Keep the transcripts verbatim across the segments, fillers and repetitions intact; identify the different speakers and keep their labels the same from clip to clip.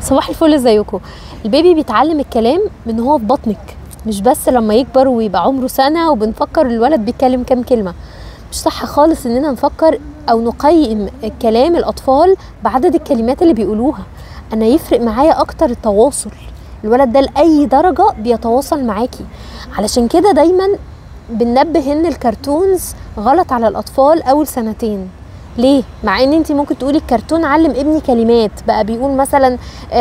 Speaker 1: صباح الفل، ازيكم؟ البيبي بيتعلم الكلام من هو في بطنك، مش بس لما يكبر ويبقى عمره سنه وبنفكر الولد بيتكلم كام كلمه. مش صح خالص اننا نفكر او نقيم كلام الاطفال بعدد الكلمات اللي بيقولوها. انا يفرق معايا اكتر التواصل، الولد ده لاي درجه بيتواصل معاكي. علشان كده دايما بننبه ان الكرتونز غلط على الاطفال اول سنتين. ليه؟ مع ان انت ممكن تقولي الكرتون علم ابني كلمات، بقى بيقول مثلا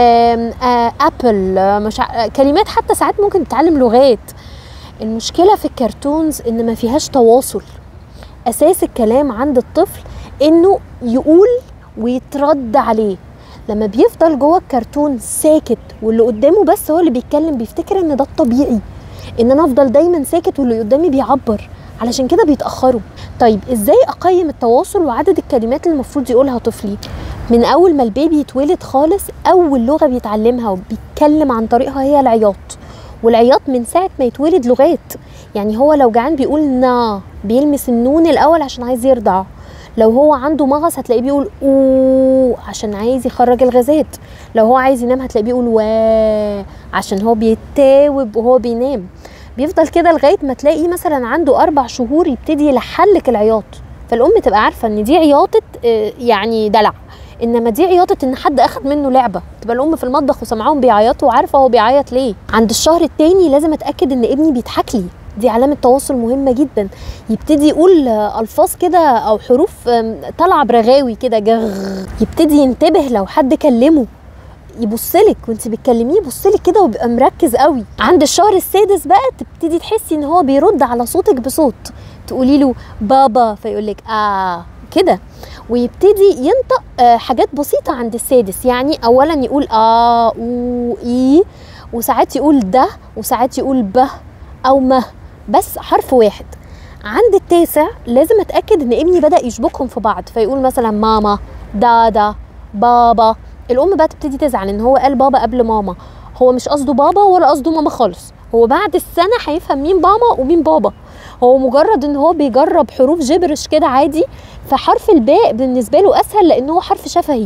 Speaker 1: ابل، مش كلمات، حتى ساعات ممكن بتعلم لغات. المشكله في الكرتونز ان ما فيهاش تواصل. اساس الكلام عند الطفل انه يقول ويترد عليه. لما بيفضل جوه الكرتون ساكت واللي قدامه بس هو اللي بيتكلم، بيفتكر ان ده الطبيعي، ان انا افضل دايما ساكت واللي قدامي بيعبر. علشان كده بيتاخروا. طيب ازاي اقيم التواصل وعدد الكلمات اللي المفروض يقولها طفلي؟ من اول ما البيبي يتولد خالص، اول لغه بيتعلمها وبيتكلم عن طريقها هي العياط. والعياط من ساعه ما يتولد لغات. يعني هو لو جعان بيقول نا، بيلمس النون الاول عشان عايز يرضع. لو هو عنده مغص هتلاقيه بيقول اوه عشان عايز يخرج الغازات. لو هو عايز ينام هتلاقيه بيقول وا عشان هو بيتاوب وهو بينام. بيفضل كده لغايه ما تلاقي مثلا عنده اربع شهور يبتدي يلحلك العياط. فالام تبقى عارفه ان دي عياطه يعني دلع، انما دي عياطه ان حد اخد منه لعبه. تبقى الام في المطبخ وسامعاهم بيعيطوا وعارفه هو بيعيط ليه. عند الشهر الثاني لازم اتاكد ان ابني بيضحك لي، دي علامه تواصل مهمه جدا. يبتدي يقول الفاظ كده او حروف طالعه برغاوي كده، جغ. يبتدي ينتبه لو حد كلمه، يبصلك وانت بتكلميه، يبصلك كده وبيبقى مركز قوي. عند الشهر السادس بقى تبتدي تحسي ان هو بيرد على صوتك بصوت، تقولي له بابا فيقولك اه كده. ويبتدي ينطق آه حاجات بسيطه عند السادس. يعني اولا يقول اه او اي، وساعات يقول ده، وساعات يقول به او مه، بس حرف واحد. عند التاسع لازم اتاكد ان ابني بدا يشبكهم في بعض، فيقول مثلا ماما، دادا، بابا. الام بقى تبتدي تزعل ان هو قال بابا قبل ماما. هو مش قصده بابا ولا قصده ماما خالص. هو بعد السنه هيفهم مين ماما ومين بابا. هو مجرد ان هو بيجرب حروف جبرش كده عادي. فحرف الباء بالنسبه له اسهل لان هو حرف شفهي.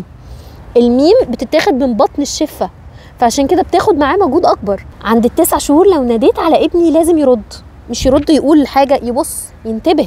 Speaker 1: الميم بتتاخد من بطن الشفه، فعشان كده بتاخد معاه مجهود اكبر. عند التسع شهور لو ناديت على ابني لازم يرد، مش يرد يقول حاجه، يبص، ينتبه،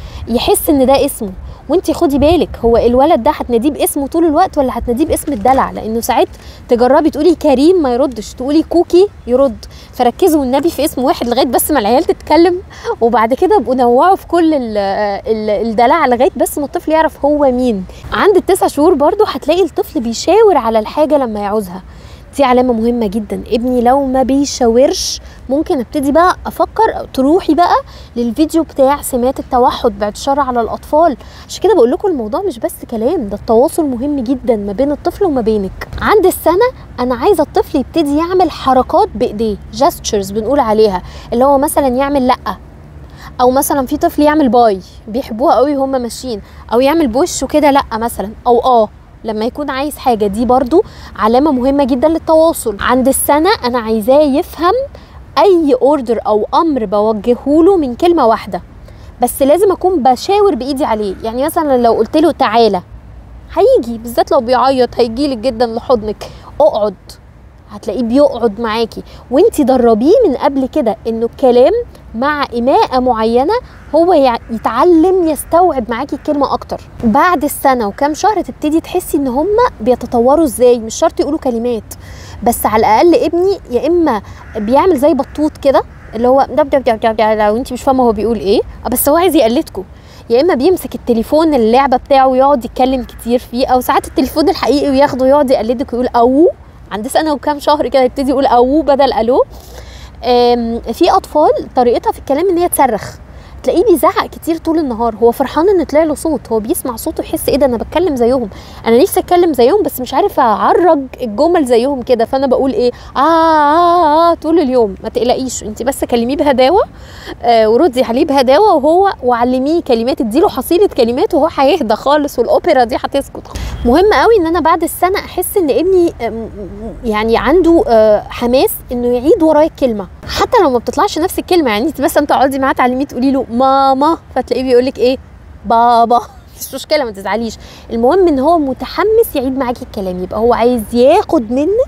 Speaker 1: يحس ان ده اسمه. وانتي خدي بالك، هو الولد ده هتناديه باسمه طول الوقت ولا هتناديه باسم الدلع؟ لانه ساعات تجربي تقولي كريم ما يردش، تقولي كوكي يرد. فركزوا والنبي في اسم واحد لغايه بس ما العيال تتكلم، وبعد كده ابقوا نوعوا في كل ال ال الدلع لغايه بس ما الطفل يعرف هو مين. عند التسع شهور برضو هتلاقي الطفل بيشاور على الحاجه لما يعوزها. دي علامه مهمه جدا. ابني لو ما بيشاورش ممكن ابتدي بقى افكر تروحي بقى للفيديو بتاع سمات التوحد، بعد الشر على الاطفال. عشان كده بقول لكم الموضوع مش بس كلام، ده التواصل مهم جدا ما بين الطفل وما بينك. عند السنه انا عايزه الطفل يبتدي يعمل حركات بايديه، جاستشرز بنقول عليها، اللي هو مثلا يعمل لا، او مثلا في طفل يعمل باي، بيحبوها قوي وهم ماشيين، او يعمل بوشه كده لا مثلا، او اه لما يكون عايز حاجه. دي برضو علامه مهمه جدا للتواصل. عند السنه انا عايزاه يفهم اي اوردر او امر بوجهه له من كلمه واحده، بس لازم اكون بشاور بايدي عليه. يعني مثلا لو قلت له تعالى هيجي، بالذات لو بيعيط هيجيلك جدا لحضنك. اقعد هتلاقيه بيقعد معاكي، وانتي دربيه من قبل كده انه الكلام مع إيماءة معينة هو يتعلم يستوعب معاكي الكلمة أكتر. بعد السنة وكام شهر تبتدي تحسي إن هم بيتطوروا إزاي. مش شرط يقولوا كلمات، بس على الأقل ابني يا إما بيعمل زي بطوط كده، اللي هو دب دب دب دب دب لو انت مش فاهمة هو بيقول إيه، بس هو عايز يقلدكم. يا إما بيمسك التليفون اللعبة بتاعه ويقعد يتكلم كتير فيه، أو ساعات التليفون الحقيقي وياخده يقعد يقلدك ويقول أو. عند سنة وكام شهر كده يبتدي يقول أو بدل ألو. في اطفال طريقتها في الكلام ان هي تصرخ، تلاقيه بيزعق كتير طول النهار. هو فرحان ان طلع له صوت، هو بيسمع صوته يحس ايه ده انا بتكلم زيهم، انا نفسي اتكلم زيهم بس مش عارفه اعرج الجمل زيهم كده، فانا بقول ايه آه, آه, اه طول اليوم. ما تقلقيش، انت بس كلميه بهداوه آه وردي عليه بهداوه، وهو وعلميه كلمات، اديله حصيله كلمات وهو هيهدى خالص، والاوبرا دي هتسكت. مهم قوي ان انا بعد السنه احس ان ابني يعني عنده حماس انه يعيد ورايا الكلمه، حتى لو ما بتطلعش نفس الكلمه. يعني انت بس انت تقعدي معاه تعلميه تقولي له ماما فتلاقيه بيقول لك ايه بابا، مش مشكله ما تزعليش. المهم ان هو متحمس يعيد معاكي الكلام، يبقى هو عايز ياخد منك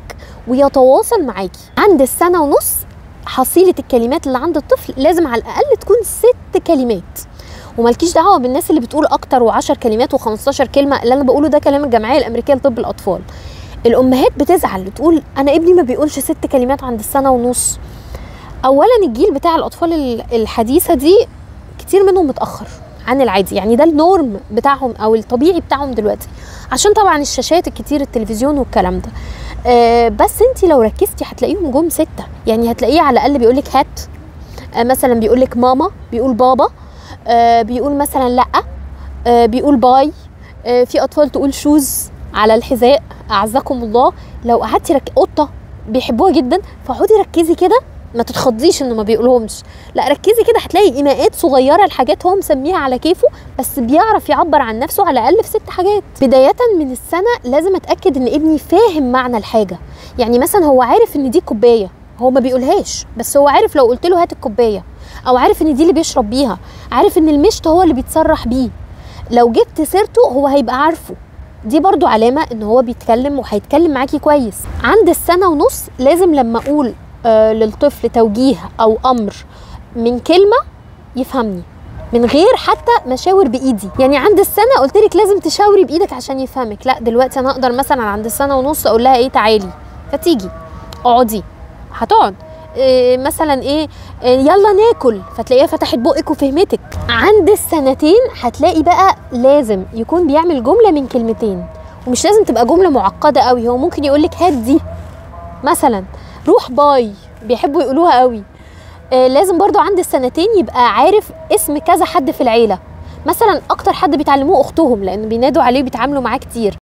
Speaker 1: ويتواصل معاكي. عند السنه ونص حصيله الكلمات اللي عند الطفل لازم على الاقل تكون ست كلمات، ومالكيش دعوه بالناس اللي بتقول اكتر وعشر كلمات وخمستاشر كلمه. اللي انا بقوله ده كلام الجمعيه الامريكيه لطب الاطفال. الامهات بتزعل بتقول انا ابني ما بيقولش ست كلمات عند السنه ونص. اولا الجيل بتاع الاطفال الحديثه دي كتير منهم متاخر عن العادي، يعني ده النورم بتاعهم او الطبيعي بتاعهم دلوقتي، عشان طبعا الشاشات الكتير التلفزيون والكلام ده. آه بس انت لو ركزتي هتلاقيهم جم سته، يعني هتلاقيه على الاقل بيقولك هات، آه مثلا بيقولك ماما، بيقول بابا، آه بيقول مثلا لا، آه بيقول باي، آه في اطفال تقول شوز على الحذاء اعزكم الله. لو قعدتي رك... قطه بيحبوها جدا، فاقعدي ركزي كده، ما تتخضيش انه ما بيقولهمش، لا ركزي كده هتلاقي ايماءات صغيره لحاجات هو مسميها على كيفه، بس بيعرف يعبر عن نفسه على الاقل في ست حاجات. بدايه من السنه لازم اتاكد ان ابني فاهم معنى الحاجه، يعني مثلا هو عارف ان دي كوبايه، هو ما بيقولهاش بس هو عارف لو قلت له هات الكوبايه، او عارف ان دي اللي بيشرب بيها، عارف ان المشط هو اللي بيتصرح بيه، لو جبت سيرته هو هيبقى عارفه. دي برضو علامه ان هو بيتكلم وهيتكلم معاكي كويس. عند السنه ونص لازم لما اقول آه للطفل توجيه او امر من كلمه يفهمني من غير حتى مشاور بايدي. يعني عند السنه قلت لك لازم تشاوري بايدك عشان يفهمك، لا دلوقتي انا اقدر مثلا عند السنه ونص اقول لها ايه تعالي، فتيجي، اقعدي، هتقعد، إيه مثلا ايه, إيه يلا ناكل، فتلاقيها فتحت بقك وفهمتك. عند السنتين هتلاقي بقى لازم يكون بيعمل جمله من كلمتين، ومش لازم تبقى جمله معقده قوي، هو ممكن يقول لك هات دي مثلا، روح باي، بيحبوا يقولوها قوي. آه لازم برضو عند السنتين يبقى عارف اسم كذا حد في العيله، مثلا اكتر حد بيتعلموه اختهم لان بينادوا عليه بيتعاملوا معاه كتير،